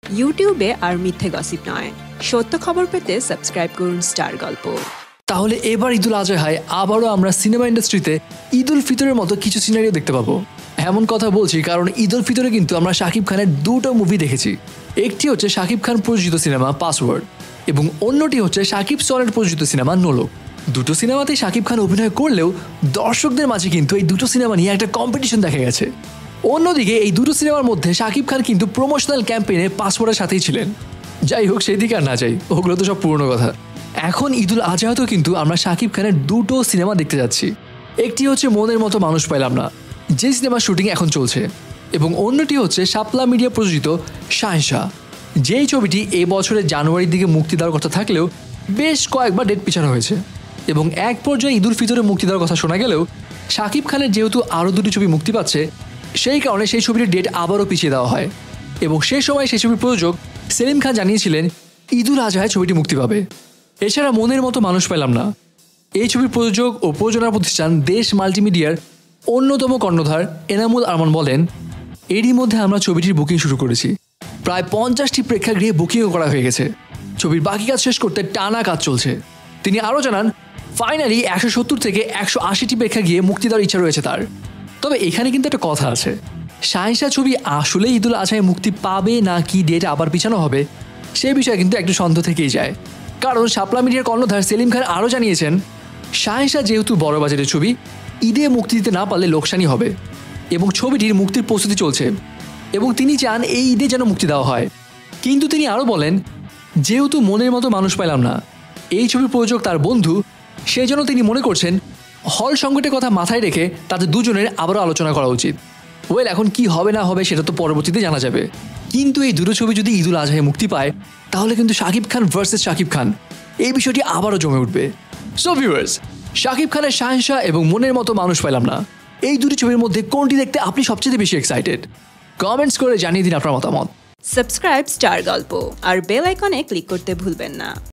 ইউটিউবে আর মিথ্যে গসিপ নয়, সত্য খবর পেতে সাবস্ক্রাইব করুন স্টার গল্প। তাহলে এবার ঈদুল আজহায় আবারও আমরা সিনেমা ইন্ডাস্ট্রিতে ঈদ উল ফিতরের মতো কিছু সিনারিও দেখতে পাবো। এমন কথা বলছি কারণ ঈদ উল ফিতরে কিন্তু আমরা শাকিব খানের দুটো মুভি দেখেছি। একটি হচ্ছে শাকিব খান প্রযোজিত সিনেমা পাসওয়ার্ড এবং অন্যটি হচ্ছে শাকিব সনের প্রযোজিত সিনেমা নোলক। দুটো সিনেমাতেই শাকিব খান অভিনয় করলেও দর্শকদের মাঝে কিন্তু এই দুটো সিনেমা নিয়ে একটা কম্পিটিশন দেখা গেছে। অন্যদিকে এই দুটো সিনেমার মধ্যে শাকিব খান কিন্তু প্রমোশনাল ক্যাম্পেইনে পাসওয়ার্ডের সাথেই ছিলেন। যাই হোক, সেই দিকে আর না যাই, ওগুলো তো সব পুরনো কথা। এখন ঈদুল আজহাতেও কিন্তু আমরা শাকিব খানের দুটো সিনেমা দেখতে যাচ্ছি। একটি হচ্ছে মনের মতো মানুষ পাইলাম না, যে সিনেমার শুটিং এখন চলছে, এবং অন্যটি হচ্ছে শাপলা মিডিয়া প্রযোজিত শাহেনশাহ, যেই ছবিটি এই বছরের জানুয়ারির দিকে মুক্তি দেওয়ার কথা থাকলেও বেশ কয়েকবার ডেট পিছানো হয়েছে। এবং এক পর্যায়ে ঈদুল ফিতরে মুক্তি দেওয়ার কথা শোনা গেলেও শাকিব খানের যেহেতু আরও দুটি ছবি মুক্তি পাচ্ছে, সেই কারণে সেই ছবিটির ডেট আবারও পিছিয়ে দেওয়া হয়। এবং সেই সময় সেই ছবির প্রযোজক সেলিম খান জানিয়েছিলেন ঈদুল আজহায় ছবিটি মুক্তি পাবে। এছাড়া মনের মতো মানুষ পেলাম না, এই ছবির প্রযোজক ও প্রযোজনা প্রতিষ্ঠান দেশ মাল্টিমিডিয়ার অন্যতম কর্ণধার এনামুল আরমান বলেন, এরই মধ্যে আমরা ছবিটির বুকিং শুরু করেছি। প্রায় 50টি প্রেক্ষাগৃহে বুকিংও করা হয়ে গেছে। ছবির বাকি কাজ শেষ করতে টানা কাজ চলছে। তিনি আরও জানান, ফাইনালি 170 থেকে 180টি প্রেক্ষাগৃহে মুক্তি দেওয়ার ইচ্ছা রয়েছে তার। তবে এখানে কিন্তু একটা কথা আছে, শাহেনশাহ ছবি আসলে ঈদুল আজহায় মুক্তি পাবে না কি ডেট আবার পিছানো হবে, সেই বিষয়ে কিন্তু একটু সন্দেহ থেকেই যায়। কারণ শাপলা মিডিয়ার কর্ণধার সেলিম খান আরও জানিয়েছেন, শাহেনশাহ যেহেতু বড় বাজেটের ছবি, ঈদে মুক্তি দিতে না পারলে লোকসানই হবে এবং ছবিটির মুক্তির প্রস্তুতি চলছে এবং তিনি চান এই ঈদে যেন মুক্তি দেওয়া হয়। কিন্তু তিনি আরও বলেন, যেহেতু মনের মতো মানুষ পেলাম না এই ছবির প্রযোজক তার বন্ধু, সেই জন্য তিনি মনে করছেন হল সংকটের কথা মাথায় রেখে তাদের দুজনের আবারও আলোচনা করা উচিত। এখন কি হবে না হবে সেটা তো পরবর্তীতে জানা যাবে, কিন্তু এই দুটো ছবি যদি ঈদুল আজহায় মুক্তি পায় তাহলে কিন্তু শাকিব খান ভার্সেস শাকিব খান এই বিষয়টি আবারও জমে উঠবে। সো ভিউয়ার্স, শাকিব খানের শাহেনশাহ এবং মনের মতো মানুষ পেলাম না, এই দুটি ছবির মধ্যে কোনটি দেখতে আপনি সবচেয়ে বেশি এক্সাইটেড? কমেন্টস করে জানিয়ে দিন আপনার মতামত। সাবস্ক্রাইব স্টার গল্প আর বেল আইকনে ক্লিক করতে ভুলবেন না।